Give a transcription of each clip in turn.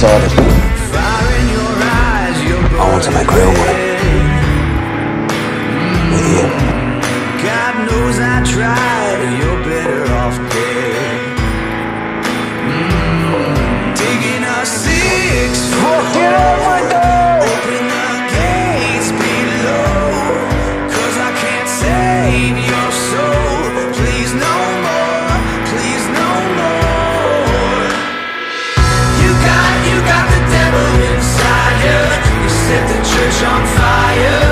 decided I want to make real money. With you. God knows I tried, you're better off dead. Digging a 6-foot hole, open the gates below, 'cause I can't save your soul. Please no more, please no more. You got the devil inside you. You set the church on fire.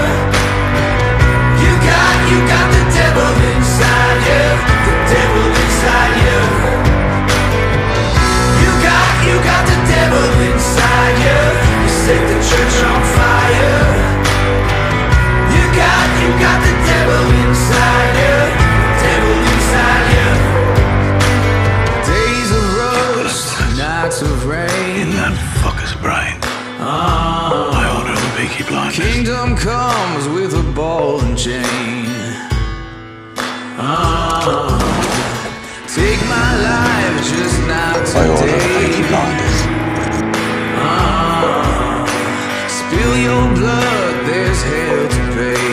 You got the devil inside you, the devil inside you. You got the devil inside you. You set the church on fire. You got the devil inside you, the devil inside you. Days of rust, nights of rain. In that fucker's brain, I order the Peaky Blinders. Kingdom comes with a ball and chain. Take my life just now today. I order the Peaky Blinders. Spill your blood, there's hell to pay.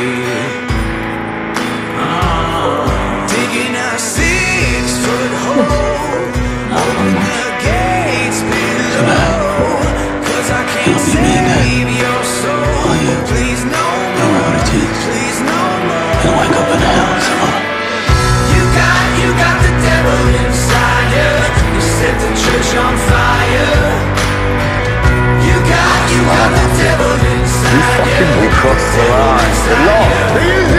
Digging a 6-foot hole, open the gates below, 'cause I can't save your soul. Please no more, please no more. And wake up in hell tomorrow. You got the devil inside you. You set the church on fire. You got the devil inside you. You crossed the line.